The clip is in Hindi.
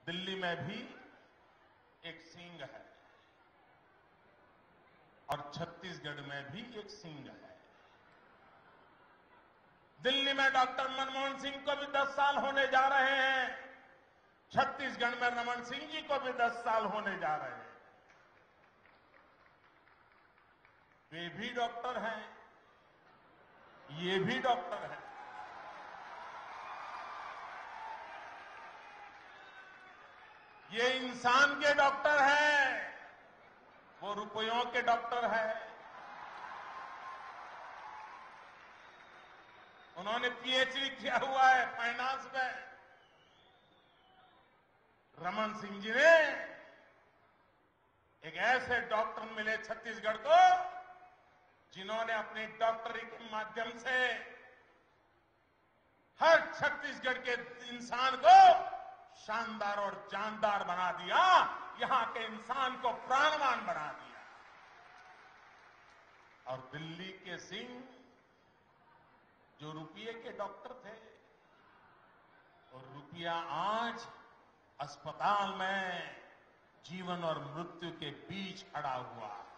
दिल्ली में भी एक सिंह है और छत्तीसगढ़ में भी एक सिंह है। दिल्ली में डॉक्टर मनमोहन सिंह को भी 10 साल होने जा रहे हैं, छत्तीसगढ़ में रमन सिंह जी को भी 10 साल होने जा रहे हैं। वे भी डॉक्टर हैं, ये भी डॉक्टर है। ये इंसान के डॉक्टर है, वो रुपयों के डॉक्टर है। उन्होंने पीएचडी किया हुआ है फाइनेंस में। रमन सिंह जी ने एक ऐसे डॉक्टर मिले छत्तीसगढ़ को जिन्होंने अपनी डॉक्टरी के माध्यम से हर छत्तीसगढ़ के इंसान को शानदार और जानदार बना दिया, यहां के इंसान को प्राणवान बना दिया। और दिल्ली के सिंह जो रुपये के डॉक्टर थे, और रुपया आज अस्पताल में जीवन और मृत्यु के बीच खड़ा हुआ है।